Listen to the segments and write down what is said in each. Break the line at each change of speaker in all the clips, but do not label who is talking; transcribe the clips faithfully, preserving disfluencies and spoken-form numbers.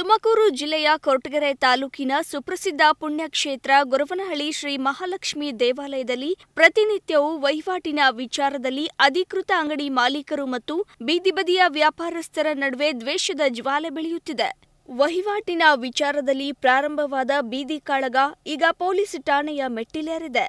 ತುಮಕೂರು ಜಿಲ್ಲೆಯ ಕೊರಟಗೆರೆ ತಾಲೂಕಿನ ಸುಪ್ರಸಿದ್ಧ ಪುಣ್ಯಕ್ಷೇತ್ರ ಗೊರವನಹಳ್ಳಿ ಶ್ರೀ ಮಹಾಲಕ್ಷ್ಮಿ ದೇವಾಲಯದಲ್ಲಿ ಪ್ರತಿನಿತ್ಯವೂ ವಹಿವಾಟಿನ ವಿಚಾರದಲ್ಲಿ ಅಧಿಕೃತ ಅಂಗಡಿ ಮಾಲೀಕರು ಮತ್ತು ಬೀದಿ ಬದಿಯ ವ್ಯಾಪಾರಸ್ಥರ ನಡುವೆ ದ್ವೇಷದ ಜ್ವಾಲೆ ಬೆಳೆಯುತ್ತಿದೆ. ವಹಿವಾಟಿನ ವಿಚಾರದಲ್ಲಿ ಪ್ರಾರಂಭವಾದ ಬೀದಿ ಕಾಳಗ ಈಗ ಪೊಲೀಸ್ ಠಾಣೆಯ ಮೆಟ್ಟಿಲೇರಿದೆ.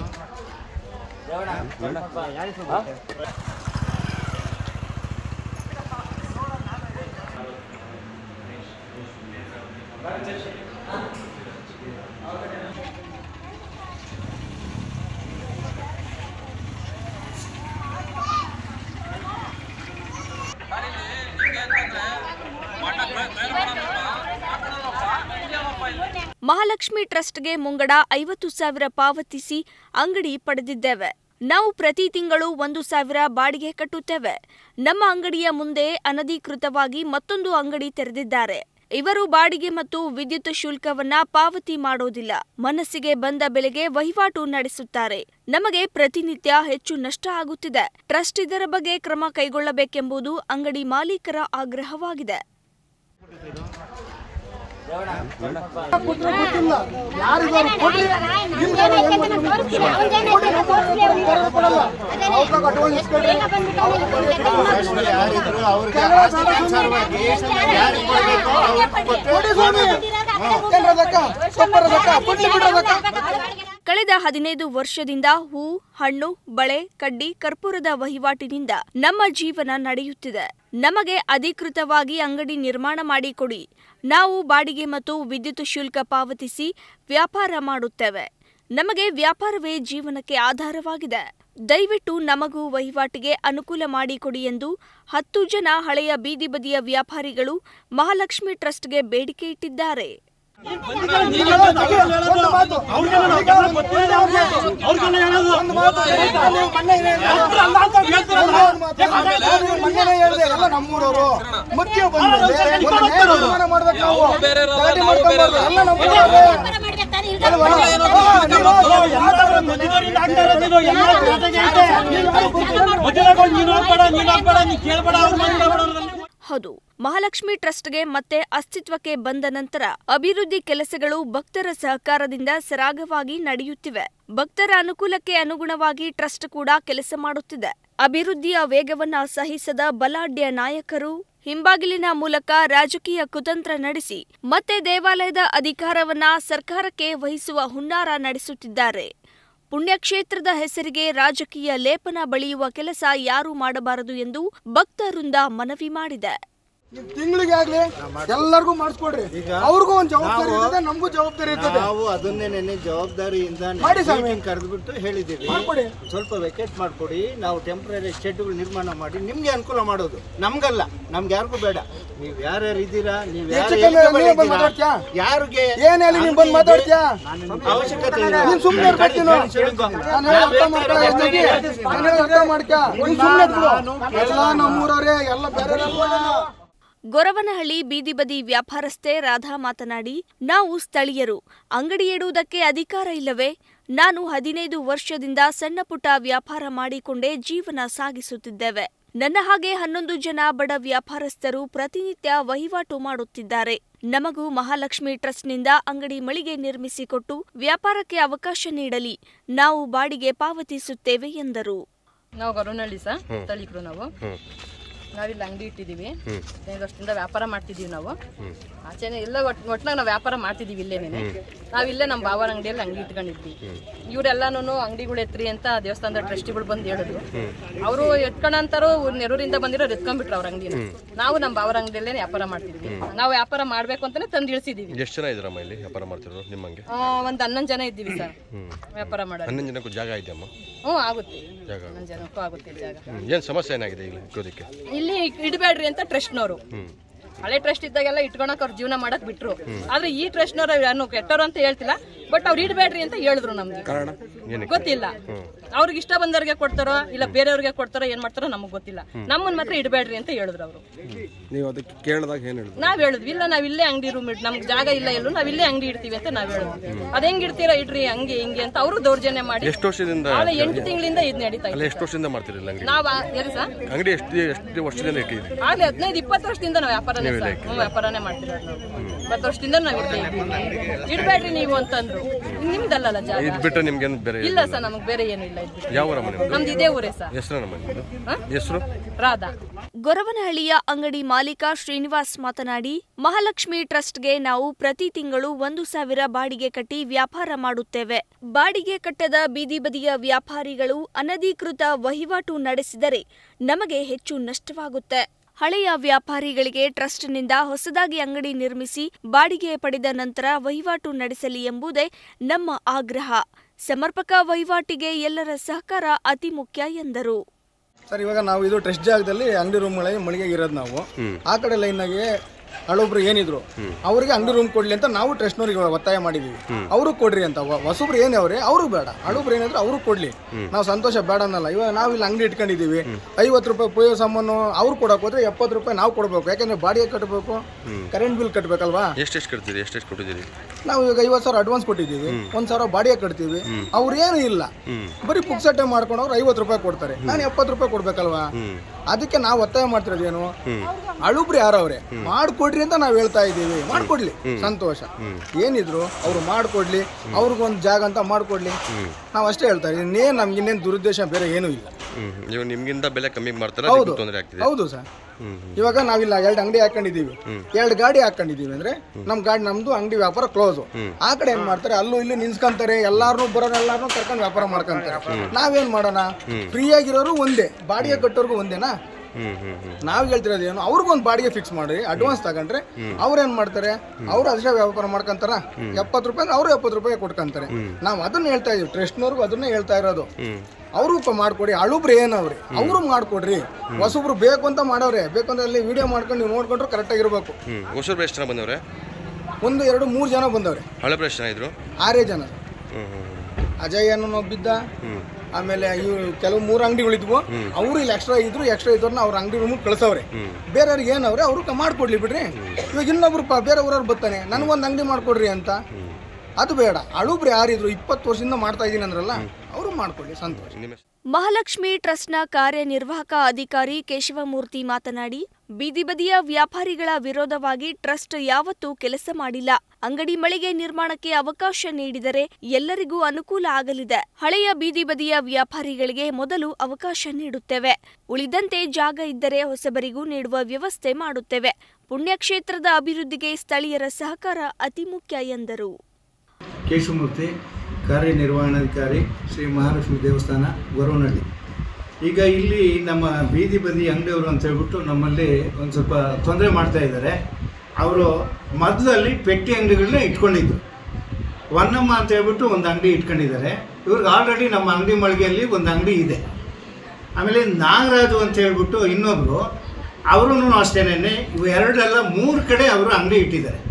ಮಹಾಲಕ್ಷ್ಮಿ ಟ್ರಸ್ಟ್ಗೆ ಮುಂಗಡ ಐವತ್ತು ಸಾವಿರ ಪಾವತಿಸಿ ಅಂಗಡಿ ಪಡೆದಿದ್ದೇವೆ. ನಾವು ಪ್ರತಿ ತಿಂಗಳು ಒಂದು ಸಾವಿರ ಬಾಡಿಗೆ ಕಟ್ಟುತ್ತೇವೆ. ನಮ್ಮ ಅಂಗಡಿಯ ಮುಂದೆ ಅನಧಿಕೃತವಾಗಿ ಮತ್ತೊಂದು ಅಂಗಡಿ ತೆರೆದಿದ್ದಾರೆ. ಇವರು ಬಾಡಿಗೆ ಮತ್ತು ವಿದ್ಯುತ್ ಶುಲ್ಕವನ್ನ ಪಾವತಿ ಮಾಡೋದಿಲ್ಲ. ಮನಸ್ಸಿಗೆ ಬಂದ ಬೆಲೆಗೆ ವಹಿವಾಟು ನಡೆಸುತ್ತಾರೆ. ನಮಗೆ ಪ್ರತಿನಿತ್ಯ ಹೆಚ್ಚು ನಷ್ಟ ಆಗುತ್ತಿದೆ. ಟ್ರಸ್ಟ್ ಇದರ ಬಗ್ಗೆ ಕ್ರಮ ಕೈಗೊಳ್ಳಬೇಕೆಂಬುದು ಅಂಗಡಿ ಮಾಲೀಕರ ಆಗ್ರಹವಾಗಿದೆ. ಕಳೆದ ಹದಿನೈದು ವರ್ಷದಿಂದ ಹೂ, ಹಣ್ಣು, ಬಳೆ, ಕಡ್ಡಿ, ಕರ್ಪೂರದ ವಹಿವಾಟಿನಿಂದ ನಮ್ಮ ಜೀವನ ನಡೆಯುತ್ತಿದೆ. ನಮಗೆ ಅಧಿಕೃತವಾಗಿ ಅಂಗಡಿ ನಿರ್ಮಾಣ ಮಾಡಿಕೊಡಿ. ನಾವು ಬಾಡಿಗೆ ಮತ್ತು ವಿದ್ಯುತ್ ಶುಲ್ಕ ಪಾವತಿಸಿ ವ್ಯಾಪಾರ ಮಾಡುತ್ತೇವೆ. ನಮಗೆ ವ್ಯಾಪಾರವೇ ಜೀವನಕ್ಕೆ ಆಧಾರವಾಗಿದೆ. ದಯವಿಟ್ಟು ನಮಗೂ ವಹಿವಾಟಿಗೆ ಅನುಕೂಲ ಮಾಡಿಕೊಡಿ ಎಂದು ಹತ್ತು ಜನ ಹಳೆಯ ಬೀದಿ ಬದಿಯ ವ್ಯಾಪಾರಿಗಳು ಮಹಾಲಕ್ಷ್ಮಿ ಟ್ರಸ್ಟ್ಗೆ ಬೇಡಿಕೆ ಇಟ್ಟಿದ್ದಾರೆ. ಹೌದು, ಮಹಾಲಕ್ಷ್ಮಿ ಟ್ರಸ್ಟ್ಗೆ ಮತ್ತೆ ಅಸ್ತಿತ್ವಕ್ಕೆ ಬಂದ ನಂತರ ಅಭಿವೃದ್ಧಿ ಕೆಲಸಗಳು ಭಕ್ತರ ಸಹಕಾರದಿಂದ ಸರಾಗವಾಗಿ ನಡೆಯುತ್ತಿವೆ. ಭಕ್ತರ ಅನುಕೂಲಕ್ಕೆ ಅನುಗುಣವಾಗಿ ಟ್ರಸ್ಟ್ ಕೂಡ ಕೆಲಸ ಮಾಡುತ್ತಿದೆ. ಅಭಿವೃದ್ಧಿಯ ವೇಗವನ್ನ ಸಹಿಸದ ಬಲಾಢ್ಯ ನಾಯಕರು ಹಿಂಬಾಗಿಲಿನ ಮೂಲಕ ರಾಜಕೀಯ ಕುತಂತ್ರ ನಡೆಸಿ ಮತ್ತೆ ದೇವಾಲಯದ ಅಧಿಕಾರವನ್ನ ಸರ್ಕಾರಕ್ಕೆ ವಹಿಸುವ ಹುನ್ನಾರ ನಡೆಸುತ್ತಿದ್ದಾರೆ. ಪುಣ್ಯಕ್ಷೇತ್ರದ ಹೆಸರಿಗೆ ರಾಜಕೀಯ ಲೇಪನ ಬಳಿಯುವ ಕೆಲಸ ಯಾರೂ ಮಾಡಬಾರದು ಎಂದು ಭಕ್ತರಿಂದ ಮನವಿ ಮಾಡಿದೆ.
ತಿಂಗಳಿಗೆ ಆಗ್ಲಿ ಎಲ್ಲರಿಗೂ ಮಾಡಿಸ್ಕೊಡ್ರಿ. ಅವ್ರಿಗೂ ಒಂದು ಜವಾಬ್ದಾರಿ ಇರ್ತದೆ, ನಮಗೂ ಜವಾಬ್ದಾರಿ ಇರ್ತದೆ.
ನಾವು ಅದನ್ನೇ ನೆನೆ ಜವಾಬ್ದಾರಿಯಿಂದ ಕರೆದ್ಬಿಟ್ಟು ಹೇಳಿದ್ದೀವಿ, ಸ್ವಲ್ಪ ವೆಕೇಟ್ ಮಾಡ್ಕೊಡಿ, ನಾವು ಟೆಂಪ್ರರಿ ಶೆಡ್ಗಳು ನಿರ್ಮಾಣ ಮಾಡಿ ನಿಮ್ಗೆ ಅನುಕೂಲ ಮಾಡೋದು. ನಮ್ಗಲ್ಲ, ನಮ್ಗೆ ಯಾರಿಗೂ ಬೇಡ. ನೀವ್ ಯಾರ್ಯಾರು ಇದ್ದೀರಾ, ನೀವ್ ಯಾರಿಗೆ
ಏನ್ ಹೇಳಿ ನೀನ್ ಬಂದ್ ಮಾತಾಡ್ತೀಯಾ?
ಅವಶ್ಯಕತೆ
ಎಲ್ಲ ನಮ್ಮೂರವರೇ ಎಲ್ಲ ಬೇರೆ.
ಗೊರವನಹಳ್ಳಿ ಬೀದಿ ಬದಿ ವ್ಯಾಪಾರಸ್ಥೆ ರಾಧಾ ಮಾತನಾಡಿ, ನಾವು ಸ್ಥಳೀಯರು, ಅಂಗಡಿ ಇಡುವುದಕ್ಕೆ ಅಧಿಕಾರ ಇಲ್ಲವೇ? ನಾನು ಹದಿನೈದು ವರ್ಷದಿಂದ ಸಣ್ಣ ಪುಟ್ಟ ವ್ಯಾಪಾರ ಮಾಡಿಕೊಂಡೇ ಜೀವನ ಸಾಗಿಸುತ್ತಿದ್ದೇವೆ. ನನ್ನ ಹಾಗೆ ಹನ್ನೊಂದು ಜನ ಬಡ ವ್ಯಾಪಾರಸ್ಥರು ಪ್ರತಿನಿತ್ಯ ವಹಿವಾಟು ಮಾಡುತ್ತಿದ್ದಾರೆ. ನಮಗೂ ಮಹಾಲಕ್ಷ್ಮಿ ಟ್ರಸ್ಟ್ನಿಂದ ಅಂಗಡಿ ಮಳಿಗೆ ನಿರ್ಮಿಸಿಕೊಟ್ಟು ವ್ಯಾಪಾರಕ್ಕೆ ಅವಕಾಶ ನೀಡಲಿ. ನಾವು ಬಾಡಿಗೆ ಪಾವತಿಸುತ್ತೇವೆ ಎಂದರು.
ನಾವು ಗೊರವನಹಳ್ಳಿ ಸರ್, ಸ್ಥಳೀಕರು. ನಾವು ನಾವಿಲ್ಲಿ ಅಂಗಡಿ ಇಟ್ಟಿದ್ದೀವಿ. ಹದಿನೈದು ವರ್ಷದಿಂದ ವ್ಯಾಪಾರ ಮಾಡ್ತಿದ್ದೀವಿ. ನಾವು ಆಚೆನೆ ಎಲ್ಲ ಒಟ್ಟಿನಾಗ ನಾವು ವ್ಯಾಪಾರ ಮಾಡ್ತಿದ್ದೀವಿ. ಇಲ್ಲೇನೆ ನಾವಿಲ್ಲೇ ನಮ್ಮ ಬಾವರ ಅಂಗಡಿಯಲ್ಲಿ ಅಂಗಡಿ ಇಟ್ಕೊಂಡಿದ್ವಿ. ಇವರೆಲ್ಲಾನು ಅಂಗಡಿಗಳು ಎತ್ರಿ ಅಂತ ದೇವಸ್ಥಾನದ ಟ್ರಸ್ಟಿಗಳು ಬಂದು ಹೇಳಿದ್ರು. ಅವರು ಎತ್ಕೊಂಡಂತಾರು ನೆರೂರಿಂದ ಬಂದಿರೋರು ಎತ್ಕೊಂಡ್ಬಿಟ್ರು ಅವ್ರ ಅಂಗಡಿನ. ನಾವು ನಮ್ಮ ಬಾವರ ಅಂಗಡಿಯಲ್ಲೇ ವ್ಯಾಪಾರ ಮಾಡ್ತಿದ್ವಿ. ನಾವು ವ್ಯಾಪಾರ ಮಾಡ್ಬೇಕು ಅಂತಾನೆ ತಂದು ಇಳಿಸಿದೀವಿ.
ಎಷ್ಟು ಜನ ಇದ್ರಮ್ಮ ಇಲ್ಲಿ ವ್ಯಾಪಾರ ಮಾಡ್ತಿರೋರು ನಿಮ್ಮಂಗೆ?
ಒಂದ್ ಹನ್ನೊಂದು ಜನ ಇದ್ದೀವಿ ಸರ್ ವ್ಯಾಪಾರ ಮಾಡೋದು.
ಹನ್ನೊಂದು ಜನಕ್ಕೂ ಜಾಗ ಇದೆಯಮ್ಮ?
ಹ್ಞೂ ಆಗುತ್ತೆ, ಹನ್ನೊಂದು ಜನಕ್ಕೂ ಆಗುತ್ತೆ ಜಾಗ.
ಏನ್ ಸಮಸ್ಯೆ ಏನಾಗಿದೆ ಇಲ್ಲಿ ಇಟ್ಕೋದಕ್ಕೆ?
ಇಲ್ಲಿ ಇಡಬೇಡ್ರಿ ಅಂತ ಟ್ರಸ್ಟ್ನವರು, ಹಳೆ ಟ್ರಸ್ಟ್ ಇದ್ದಾಗೆಲ್ಲ ಇಟ್ಕೊಳಕ್ ಅವ್ರ ಜೀವನ ಮಾಡಕ್ ಬಿಟ್ರು. ಆದ್ರೆ ಈ ಟ್ರಸ್ಟ್ನವ್ರು ಕೆಟ್ಟವ್ರು ಅಂತ ಹೇಳ್ತಿಲ್ಲ, ಬಟ್ ಅವ್ರು ಇಡಬೇಡ್ರಿ ಅಂತ ಹೇಳಿದ್ರು. ನಮ್ಗೆ ಗೊತ್ತಿಲ್ಲ. ಅವ್ರಿಗೆ ಇಷ್ಟ ಬಂದವ್ರಿಗೆ ಕೊಡ್ತಾರೋ ಇಲ್ಲ ಬೇರೆಯವ್ರಿಗೆ ಕೊಡ್ತಾರೋ ಏನ್ ಮಾಡ್ತಾರೋ ನಮಗ್ ಗೊತ್ತಿಲ್ಲ. ನಮ್ಮನ್ನ ಮಾತ್ರ ಇಡಬೇಡ್ರಿ ಅಂತ ಹೇಳಿದ್ರು ಅವರು.
ನೀವು ಅದಕ್ಕೆ ಕೇಳಿದಾಗ ಏನ್ ಹೇಳಿದ್ರು?
ನಾವ್ ಹೇಳಿದ್ವಿ ಇಲ್ಲ ನಾವ್ ಇಲ್ಲೇ ಅಂಗಡಿ ರೂಮ್ ಇಡ್ ನಮ್ಗೆ ಜಾಗ ಇಲ್ಲ ಎಲ್ಲೂ ನಾವ್ ಇಲ್ಲೇ ಅಂಗಡಿ ಇಡ್ತೀವಿ ಅಂತ ನಾವ್ ಹೇಳಿದ್ವಿ. ಅದ್ ಹೆಂಗ್ ಇಡ್ತೀರಾ ಇಡ್ರಿ ಹಂಗೆ ಹಿಂಗೆ ಅಂತ ಅವರು ದೌರ್ಜನ್ಯ ಮಾಡಿ
ಎಷ್ಟು ವರ್ಷದಿಂದ
ಎಂಟು ತಿಂಗಳಿಂದ ಇದ್ ನಡೀತಾ ಇದೆ.
ಎಷ್ಟು ವರ್ಷದಿಂದ ಮಾಡ್ತಿರಲಿಲ್ಲ ಅಂಗಡಿ?
ನಾವ್ ಎಲ್ಲಿ ಸರ್
ಅಂಗಡಿ ಎಷ್ಟು ಎಷ್ಟು ವರ್ಷದಿಂದ ಇಟ್ಟಿದ್ರಿ?
ಆಗ್ಲೇ ಹದಿನೈದು ಇಪ್ಪತ್ತು ವರ್ಷದಿಂದ ನಾವ್ ವ್ಯಾಪಾರನೇ ವ್ಯಾಪಾರನೇ ಮಾಡ್ತಿರೋದು. ನಾವು ಇಪ್ಪತ್ತು ವರ್ಷದಿಂದ ನಾವ್ ಇರ್ತೀವಿ. ಇಡ್ಬೇಡ್ರಿ ನೀವು ಅಂತಂದ್ರು. ನಿಮ್ದಲ್ಲ ಜಾಗ
ಇದ್ಬಿಟ್ಟು ನಿಮ್ಗೆ ಬೇರೆ
ಇಲ್ಲ ಸರ್, ನಮಗ್ ಬೇರೆ ಏನು ಇಲ್ಲ.
ಯಾವ ಮನೆ?
ನಮ್ದು ಇದೇ ಊರೇ ಸರ್.
ಹೆಸರು ನಮ್ಮ ಹೆಸರು
ರಾಧಾ. ಗೊರವನಹಳ್ಳಿಯ ಅಂಗಡಿ ಮಾಲೀಕ ಶ್ರೀನಿವಾಸ್ ಮಾತನಾಡಿ, ಮಹಾಲಕ್ಷ್ಮಿ ಟ್ರಸ್ಟ್ಗೆ ನಾವು ಪ್ರತಿ ತಿಂಗಳು ಒಂದು ಸಾವಿರ ಬಾಡಿಗೆ ಕಟ್ಟಿ ವ್ಯಾಪಾರ ಮಾಡುತ್ತೇವೆ. ಬಾಡಿಗೆ ಕಟ್ಟದ ಬೀದಿ ಬದಿಯ ವ್ಯಾಪಾರಿಗಳು ಅನಧಿಕೃತ ವಹಿವಾಟು ನಡೆಸಿದರೆ ನಮಗೆ ಹೆಚ್ಚು ನಷ್ಟವಾಗುತ್ತೆ. ಹಳೆಯ ವ್ಯಾಪಾರಿಗಳಿಗೆ ಟ್ರಸ್ಟ್ನಿಂದ ಹೊಸದಾಗಿ ಅಂಗಡಿ ನಿರ್ಮಿಸಿ ಬಾಡಿಗೆ ಪಡೆದ ನಂತರ ವಹಿವಾಟು ನಡೆಸಲಿ ಎಂಬುದೇ ನಮ್ಮ ಆಗ್ರಹ. ಸಮರ್ಪಕ ವಹಿವಾಟಿಗೆ ಎಲ್ಲರ ಸಹಕಾರ ಅತಿ ಮುಖ್ಯ ಎಂದರು.
ಸರ್, ಇವಾಗ ನಾವು ಇದು ಟ್ರಸ್ಟ್ ಜಾಗದಲ್ಲಿ ಅಂಗಡಿ ರೂಮ್ಗಳಲ್ಲಿ ಮಳಿಗೆ ಇರೋದು. ನಾವು ಆ ಕಡೆ ಲೈನಾಗೆ ಹಳೊಬ್ರು ಏನಿದ್ರು ಅವ್ರಿಗೆ ಅಂಗಡಿ ರೂಮ್ ಕೊಡ್ಲಿ ಅಂತ ನಾವು ಟ್ರಸ್ಟ್ನವ್ರಿಗೆ ಒತ್ತಾಯ ಮಾಡಿದೀವಿ. ಅವರು ಕೊಡ್ರಿ ಅಂತ. ಹೊಸಬ್ರು ಏನೇ ಅವ್ರೆ ಅವರು ಬೇಡ, ಹಳೊಬ್ರು ಏನಾದ್ರು ಅವರು ಕೊಡ್ಲಿ, ನಾವು ಸಂತೋಷ ಬೇಡ ಅನ್ನಲ್ಲ. ಇವಾಗ ನಾವು ಇಲ್ಲಿ ಅಂಗಡಿ ಇಟ್ಕೊಂಡಿದೀವಿ, ಐವತ್ತು ರೂಪಾಯಿ ಪೂಜೆ ಸಾಮಾನು ಅವ್ರು ಕೊಡಕ್ ಹೋದ್ರೆ ಎಪ್ಪತ್ತು ರೂಪಾಯಿ ನಾವು ಕೊಡ್ಬೇಕು. ಯಾಕಂದ್ರೆ ಬಾಡಿಗೆ ಕಟ್ಟಬೇಕು, ಕರೆಂಟ್ ಬಿಲ್ ಕಟ್ಟಬೇಕಲ್ವಾ.
ಎಷ್ಟೆಷ್ಟು ಕಟ್ತೀರಿ? ಎಷ್ಟೆಷ್ಟು ಕೊಟ್ಟಿದ್ದೀರಿ?
ನಾವು ಈಗ ಐವತ್ತು ಸಾವಿರ ಅಡ್ವಾನ್ಸ್ ಕೊಟ್ಟಿದ್ದೀವಿ, ಒಂದ್ ಸಾವಿರ ಬಾಡಿಗೆ ಕಟ್ತೀವಿ. ಅವ್ರೇನು ಇಲ್ಲ, ಬರೀ ಪುಕ್ಸಟ್ಟೆ ಮಾಡ್ಕೊಂಡು ಅವ್ರು ಐವತ್ತು ರೂಪಾಯಿ ಕೊಡ್ತಾರೆ, ನಾನು ಎಪ್ಪತ್ತು ರೂಪಾಯಿ ಕೊಡ್ಬೇಕಲ್ವಾ. ಅದಕ್ಕೆ ನಾವು ಒತ್ತಾಯ ಮಾಡ್ತಿರೋದು ಏನು, ಹಳುಬ್ರು ಯಾರವ್ರೆ ಮಾಡ್ಕೊಡ್ರಿ ಅಂತ ನಾವ್ ಹೇಳ್ತಾ ಇದ್ದೀವಿ. ಮಾಡ್ಕೊಡ್ಲಿ, ಸಂತೋಷ. ಏನಿದ್ರು ಅವ್ರು ಮಾಡ್ಕೊಡ್ಲಿ, ಅವ್ರಿಗೊಂದು ಜಾಗ ಅಂತ ಮಾಡ್ಕೊಡ್ಲಿ, ನಾವ್ ಅಷ್ಟೇ ಹೇಳ್ತಾ ಇದೀವಿ. ಇನ್ನೇನ್ ನಮ್ಗೆ ಇನ್ನೇನು ದುರುದ್ದೇಶ ಬೇರೆ ಏನೂ ಇಲ್ಲ.
ನಿಮ್ಗಿಂತ ಬೆಲೆ ಕಮ್ಮಿ ಮಾಡ್ತಾರೆ.
ಹೌದು ಹೌದು ಸರ್. ಇವಾಗ ನಾವಿಲ್ಲ ಎರಡು ಅಂಗಡಿ ಹಾಕೊಂಡಿದೀವಿ, ಎರಡು ಗಾಡಿ ಹಾಕೊಂಡಿದೀವಿ ಅಂದ್ರೆ ನಮ್ ಗಾಡಿ ನಮ್ದು ಅಂಗಡಿ ವ್ಯಾಪಾರ ಕ್ಲೋಸ್. ಆ ಕಡೆ ಏನ್ ಮಾಡ್ತಾರೆ, ಅಲ್ಲೂ ಇಲ್ಲಿ ನಿನ್ಸ್ಕೊಂತಾರೆ, ಎಲ್ಲಾರು ಬರೋರು ಎಲ್ಲಾರು ಕರ್ಕೊಂಡು ವ್ಯಾಪಾರ ಮಾಡ್ಕೊಂತಾರೆ. ನಾವೇನ್ ಮಾಡೋಣ, ಫ್ರೀ ಆಗಿರೋರು ಒಂದೇ, ಬಾಡಿಗೆ ಕಟ್ಟೋರ್ಗು ಒಂದೇನಾ. ನಾವ್ ಹೇಳ್ತಿರೋದು ಏನು, ಅವ್ರಿಗೊಂದು ಬಾಡಿಗೆ ಫಿಕ್ಸ್ ಮಾಡಿ ಅಡ್ವಾನ್ಸ್ ತಗೊಂಡ್ರೆ ಅವ್ರೇನ್ ಮಾಡ್ತಾರೆ, ಅವ್ರು ಅಷ್ಟೇ ವ್ಯಾಪಾರ ಮಾಡ್ಕೊಂತಾರ. ಎಪ್ಪತ್ತು ರೂಪಾಯಿ ಅವ್ರು ಎಪ್ಪತ್ತು ರೂಪಾಯಿ ಕೊಟ್ಕೊಂತಾರೆ. ನಾವ್ ಅದನ್ನ ಹೇಳ್ತಾ ಇದೀವಿ, ಟ್ರಸ್ಟ್ನವ್ರಿಗೂ ಅದನ್ನೇ ಹೇಳ್ತಾ ಇರೋದು. ಅವರು ಮಾಡ್ಕೊಡಿ, ಹಳುಬ್ರು ಏನವ್ರಿ ಅವರು ಮಾಡ್ಕೊಡ್ರಿ. ಹೊಸಬ್ರು ಬೇಕು ಅಂತ ಮಾಡವ್ರೆ, ಬೇಕು ಅಂತ ಅಲ್ಲಿ ವಿಡಿಯೋ ಮಾಡ್ಕೊಂಡು ನೀವು ನೋಡ್ಕೊಂಡ್ರು ಕರೆಕ್ಟ್ ಆಗಿರ್ಬೇಕು.
ಹೊಸಬ್ರು ಎಷ್ಟು ಜನ ಬಂದವ್ರೆ?
ಒಂದು ಎರಡು ಮೂರು ಜನ ಬಂದವ್ರೆ.
ಹಳಬ್ರು ಎಷ್ಟು ಜನ ಇದ್ರು?
ಆರೇ ಜನ. ಅಜಯ್ ಅನ್ನೋ ಒಬ್ಬಿದ್ದ, ಆಮೇಲೆ ಇವ್ರು ಕೆಲವು ಮೂರು ಅಂಗಡಿಗಳಿದ್ವು, ಅವರು ಇಲ್ಲಿ ಎಕ್ಸ್ಟ್ರಾ ಇದ್ರು. ಎಕ್ಸ್ಟ್ರಾ ಇದ್ರನ್ನ ಅವ್ರ ಅಂಗಡಿ ರೂಮ್ ಕಳ್ಸವ್ರೆ. ಬೇರೆಯವ್ರಿಗೆ ಏನವ್ರೆ ಅವ್ರಿಗೆ ಮಾಡ್ಕೊಡ್ಲಿ ಬಿಡ್ರಿ. ಇವಾಗ ಇನ್ನೊಬ್ರು ಬೇರೆ ಊರವ್ರು ಬರ್ತಾನೆ, ನನಗೊಂದು ಅಂಗಡಿ ಮಾಡ್ಕೊಡ್ರಿ ಅಂತ, ಅದು ಬೇಡ. ಹಳುಬ್ರು ಯಾರಿದ್ರು ಇಪ್ಪತ್ತು ವರ್ಷದಿಂದ ಮಾಡ್ತಾ ಇದೀನಿ ಅಂದ್ರಲ್ಲ, ಅವರು ಮಾಡ್ಕೊಳ್ಳಿ, ಸಂತೋಷ.
ಮಹಾಲಕ್ಷ್ಮಿ ಟ್ರಸ್ಟ್ನ ಕಾರ್ಯನಿರ್ವಾಹಕ ಅಧಿಕಾರಿ ಕೇಶವಮೂರ್ತಿ ಮಾತನಾಡಿ, ಬೀದಿ ಬದಿಯ ವ್ಯಾಪಾರಿಗಳ ವಿರೋಧವಾಗಿ ಟ್ರಸ್ಟ್ ಯಾವತ್ತೂ ಕೆಲಸ ಮಾಡಿಲ್ಲ. ಅಂಗಡಿ ಮಳಿಗೆ ನಿರ್ಮಾಣಕ್ಕೆ ಅವಕಾಶ ನೀಡಿದರೆ ಎಲ್ಲರಿಗೂ ಅನುಕೂಲ ಆಗಲಿದೆ. ಹಳೆಯ ಬೀದಿ ಬದಿಯ ವ್ಯಾಪಾರಿಗಳಿಗೆ ಮೊದಲು ಅವಕಾಶ ನೀಡುತ್ತೇವೆ, ಉಳಿದಂತೆ ಜಾಗ ಇದ್ದರೆ ಹೊಸಬರಿಗೂ ನೀಡುವ ವ್ಯವಸ್ಥೆ ಮಾಡುತ್ತೇವೆ. ಪುಣ್ಯಕ್ಷೇತ್ರದ ಅಭಿವೃದ್ಧಿಗೆ ಸ್ಥಳೀಯರ ಸಹಕಾರ ಅತಿ ಮುಖ್ಯ ಎಂದರು.
ಕೇಶವಮೂರ್ತಿ, ಕಾರ್ಯನಿರ್ವಹಣಾಧಿಕಾರಿ, ಶ್ರೀ ಮಹಾಲಕ್ಷ್ಮಿ ದೇವಸ್ಥಾನ, ಗೊರವನಹಳ್ಳಿ. ಈಗ ಇಲ್ಲಿ ನಮ್ಮ ಬೀದಿ ಬದಿ ಅಂಗಡಿಯವರು ಅಂತ ಹೇಳ್ಬಿಟ್ಟು ನಮ್ಮಲ್ಲಿ ಒಂದು ಸ್ವಲ್ಪ ತೊಂದರೆ ಮಾಡ್ತಾ ಇದ್ದಾರೆ. ಅವರು ಮೊದಲಲ್ಲಿ ಪೆಟ್ಟಿ ಅಂಗಡಿಗಳನ್ನ ಇಟ್ಕೊಂಡಿದ್ರು. ವನ್ನಮ್ಮ ಅಂತ ಹೇಳ್ಬಿಟ್ಟು ಒಂದು ಅಂಗಡಿ ಇಟ್ಕೊಂಡಿದ್ದಾರೆ. ಇವ್ರಿಗೆ ಆಲ್ರೆಡಿ ನಮ್ಮ ಅಂಗಡಿ ಮಳಿಗೆಯಲ್ಲಿ ಒಂದು ಅಂಗಡಿ ಇದೆ. ಆಮೇಲೆ ನಾಗರಾಜು ಅಂತ ಹೇಳ್ಬಿಟ್ಟು ಇನ್ನೊಬ್ಬರು, ಅವರು ಅಷ್ಟೇನೆ ಇವು ಎರಡೆಲ್ಲ ಮೂರು ಕಡೆ ಅವರು ಅಂಗಡಿ ಇಟ್ಟಿದ್ದಾರೆ.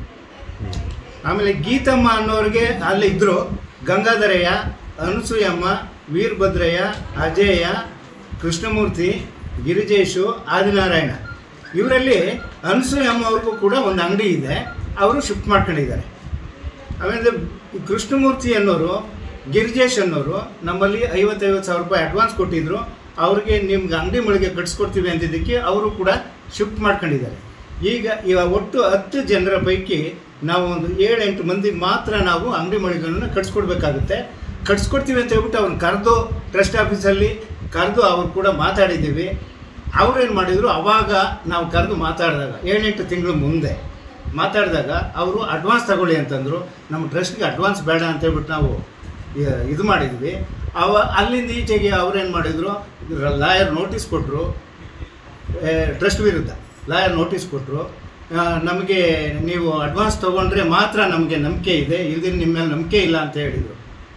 ಆಮೇಲೆ ಗೀತಮ್ಮ ಅನ್ನೋರಿಗೆ ಅಲ್ಲಿ ಇದ್ದರು, ಗಂಗಾಧರಯ್ಯ, ಅನಸೂಯಮ್ಮ, ವೀರಭದ್ರಯ್ಯ, ಅಜಯ, ಕೃಷ್ಣಮೂರ್ತಿ, ಗಿರಿಜೇಶು, ಆದಿನಾರಾಯಣ. ಇವರಲ್ಲಿ ಅನಸೂಯಮ್ಮ ಅವ್ರಿಗೂ ಕೂಡ ಒಂದು ಅಂಗಡಿ ಇದೆ, ಅವರು ಶಿಫ್ಟ್ ಮಾಡ್ಕೊಂಡಿದ್ದಾರೆ. ಆಮೇಲೆ ಕೃಷ್ಣಮೂರ್ತಿ ಅನ್ನೋರು, ಗಿರಿಜೇಶ್ ಅನ್ನೋರು ನಮ್ಮಲ್ಲಿ ಐವತ್ತೈವತ್ತು ಸಾವಿರ ರೂಪಾಯಿ ಅಡ್ವಾನ್ಸ್ ಕೊಟ್ಟಿದ್ರು. ಅವ್ರಿಗೆ ನಿಮ್ಗೆ ಅಂಗಡಿ ಮಳಿಗೆ ಕಟ್ಸ್ಕೊಡ್ತೀವಿ ಅಂತಿದ್ದಕ್ಕೆ ಅವರು ಕೂಡ ಶಿಫ್ಟ್ ಮಾಡ್ಕೊಂಡಿದ್ದಾರೆ. ಈಗ ಇವಾಗ ಒಟ್ಟು ಹತ್ತು ಜನರ ಪೈಕಿ ನಾವು ಒಂದು ಏಳೆಂಟು ಮಂದಿ ಮಾತ್ರ ನಾವು ಅಂಗಡಿ ಮಳಿಗೆಗಳನ್ನು ಕಟ್ಸ್ಕೊಡ್ಬೇಕಾಗುತ್ತೆ. ಕಟ್ಸ್ಕೊಡ್ತೀವಿ ಅಂತ ಹೇಳ್ಬಿಟ್ಟು ಅವ್ರನ್ನ ಕರೆದು ಟ್ರಸ್ಟ್ ಆಫೀಸಲ್ಲಿ ಕರೆದು ಅವ್ರು ಕೂಡ ಮಾತಾಡಿದ್ದೀವಿ. ಅವ್ರೇನು ಮಾಡಿದರು, ಅವಾಗ ನಾವು ಕರೆದು ಮಾತಾಡಿದಾಗ ಏಳೆಂಟು ತಿಂಗಳು ಮುಂದೆ ಮಾತಾಡಿದಾಗ ಅವರು ಅಡ್ವಾನ್ಸ್ ತಗೊಳ್ಳಿ ಅಂತಂದರು. ನಮ್ಮ ಟ್ರಸ್ಟ್ಗೆ ಅಡ್ವಾನ್ಸ್ ಬೇಡ ಅಂತೇಳ್ಬಿಟ್ಟು ನಾವು ಇದು ಮಾಡಿದ್ವಿ. ಅವ ಅಲ್ಲಿಂದ ಈಚೆಗೆ ಅವ್ರೇನು ಮಾಡಿದರು, ಲಾಯರ್ ನೋಟಿಸ್ ಕೊಟ್ಟರು, ಟ್ರಸ್ಟ್ ವಿರುದ್ಧ ಲಾಯರ್ ನೋಟಿಸ್ ಕೊಟ್ಟರು. ನಮಗೆ ನೀವು ಅಡ್ವಾನ್ಸ್ ತೊಗೊಂಡ್ರೆ ಮಾತ್ರ ನಮಗೆ ನಂಬಿಕೆ ಇದೆ, ಇಲ್ದಿರ ನಿಮ್ಮ ಮೇಲೆ ನಂಬಿಕೆ ಇಲ್ಲ ಅಂತ ಹೇಳಿದರು.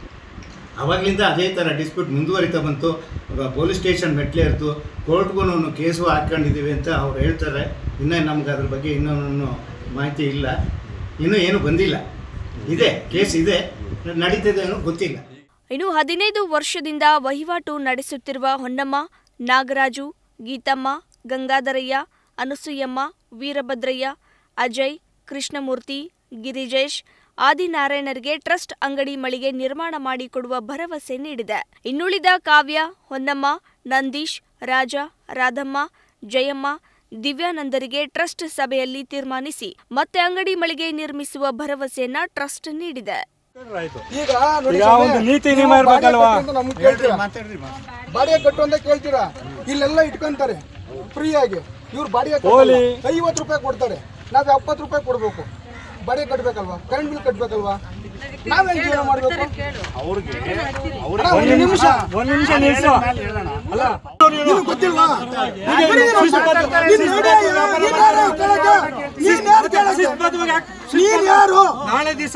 ಆವಾಗಲಿಂದ ಅದೇ ಥರ ಡಿಸ್ಪ್ಯೂಟ್ ಮುಂದುವರಿತಾ ಬಂತು. ಪೊಲೀಸ್ ಸ್ಟೇಷನ್ ಮೆಟ್ಲೆ ಇರ್ತು, ಕೋರ್ಟ್ಗೂ ಕೇಸು ಹಾಕ್ಕೊಂಡಿದ್ದೀವಿ ಅಂತ ಅವ್ರು ಹೇಳ್ತಾರೆ. ಇನ್ನೂ ನಮ್ಗೆ ಅದ್ರ ಬಗ್ಗೆ ಇನ್ನೂ ಮಾಹಿತಿ ಇಲ್ಲ, ಇನ್ನೂ ಏನೂ ಬಂದಿಲ್ಲ. ಇದೆ ಕೇಸ್ ಇದೆ, ನಡೀತಿದೆ ಏನೋ ಗೊತ್ತಿಲ್ಲ.
ಇನ್ನು ಹದಿನೈದು ವರ್ಷದಿಂದ ವಹಿವಾಟು ನಡೆಸುತ್ತಿರುವ ಹೊನ್ನಮ್ಮ, ನಾಗರಾಜು, ಗೀತಮ್ಮ, ಗಂಗಾಧರಯ್ಯ, ಅನಸೂಯಮ್ಮ, ವೀರಭದ್ರಯ್ಯ, ಅಜಯ್, ಕೃಷ್ಣಮೂರ್ತಿ, ಗಿರಿಜೇಶ್, ಆದಿನಾರಾಯಣರಿಗೆ ಟ್ರಸ್ಟ್ ಅಂಗಡಿ ಮಳಿಗೆ ನಿರ್ಮಾಣ ಮಾಡಿಕೊಡುವ ಭರವಸೆ ನೀಡಿದೆ. ಇನ್ನುಳಿದ ಕಾವ್ಯ, ಹೊನ್ನಮ್ಮ, ನಂದೀಶ್, ರಾಜ, ರಾಧಮ್ಮ, ಜಯಮ್ಮ, ದಿವ್ಯಾನಂದರಿಗೆ ಟ್ರಸ್ಟ್ ಸಭೆಯಲ್ಲಿ ತೀರ್ಮಾನಿಸಿ ಮತ್ತೆ ಅಂಗಡಿ ಮಳಿಗೆ ನಿರ್ಮಿಸುವ ಭರವಸೆಯನ್ನ ಟ್ರಸ್ಟ್ ನೀಡಿದೆ.
ಈಗ ಒಂದು ನೀತಿ ನಿಯಮ ಇರಬೇಕಲ್ವಾ? ಬಾಡಿಗೆ ಕಟ್ಟು ಅಂತ ಕೇಳ್ತೀರಾ, ಇಲ್ಲೆಲ್ಲ ಇಟ್ಕೊಂತಾರೆ ಫ್ರೀಯಾಗಿ. ಇವ್ರು ಬಾಡಿಗೆ ಐವತ್ತು ರೂಪಾಯಿ ಕೊಡ್ತಾರೆ, ನಾವ್ ಎಪ್ಪತ್ತು ರೂಪಾಯಿ ಕೊಡ್ಬೇಕು. ಬಾಡಿಗೆ ಕಟ್ಬೇಕಲ್ವಾ? Current bill ಕಟ್ಬೇಕಲ್ವಾ? ನಾವೇನ್ ಜೀವನ ಮಾಡ್ಬೇಕು? ಒಂದು ನಿಮಿಷ ಒಂದು ನಿಮಿಷ ನಿಲ್ಸು. ಅಲ್ಲ ನಿಮ್ಗೆ ಗೊತ್ತಿಲ್ವಾ? ನೀನ್ ಯಾರು? ನಾಳೆ ದಿವಸ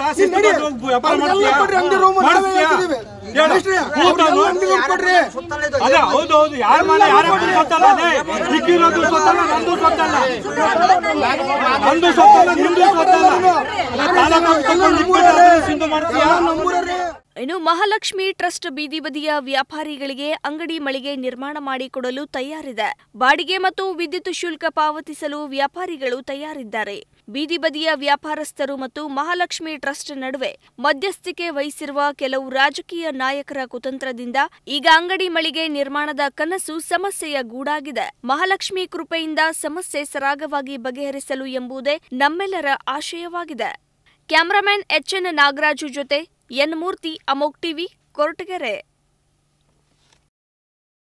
ಇನ್ನು ಮಹಾಲಕ್ಷ್ಮಿ ಟ್ರಸ್ಟ್ ಬೀದಿ ಬದಿಯ ವ್ಯಾಪಾರಿಗಳಿಗೆ ಅಂಗಡಿ ಮಳಿಗೆ ನಿರ್ಮಾಣ ಮಾಡಿಕೊಡಲು ತಯಾರಿದೆ. ಬಾಡಿಗೆ ಮತ್ತು ವಿದ್ಯುತ್ ಶುಲ್ಕ ಪಾವತಿಸಲು ವ್ಯಾಪಾರಿಗಳು ತಯಾರಿದ್ದಾರೆ. ಬೀದಿ ಬದಿಯ ವ್ಯಾಪಾರಸ್ಥರು ಮತ್ತು ಮಹಾಲಕ್ಷ್ಮಿ ಟ್ರಸ್ಟ್ ನಡುವೆ ಮಧ್ಯಸ್ಥಿಕೆ ವಹಿಸಿರುವ ಕೆಲವು ರಾಜಕೀಯ ನಾಯಕರ ಕುತಂತ್ರದಿಂದ ಈಗ ಅಂಗಡಿ ಮಳಿಗೆ ನಿರ್ಮಾಣದ ಕನಸು ಸಮಸ್ಯೆಯ ಗೂಡಾಗಿದೆ. ಮಹಾಲಕ್ಷ್ಮಿ ಕೃಪೆಯಿಂದ ಸಮಸ್ಯೆ ಸರಾಗವಾಗಿ ಬಗೆಹರಿಸಲು ಎಂಬುದೇ ನಮ್ಮೆಲ್ಲರ ಆಶಯವಾಗಿದೆ. ಕ್ಯಾಮರಾಮನ್ ಎಚ್ ಎನ್ ನಾಗರಾಜು ಜೊತೆ ಎನ್ ಮೂರ್ತಿ, ಅಮೋಕ್ ಟಿವಿ, ಕೊರಟಗೆರೆ.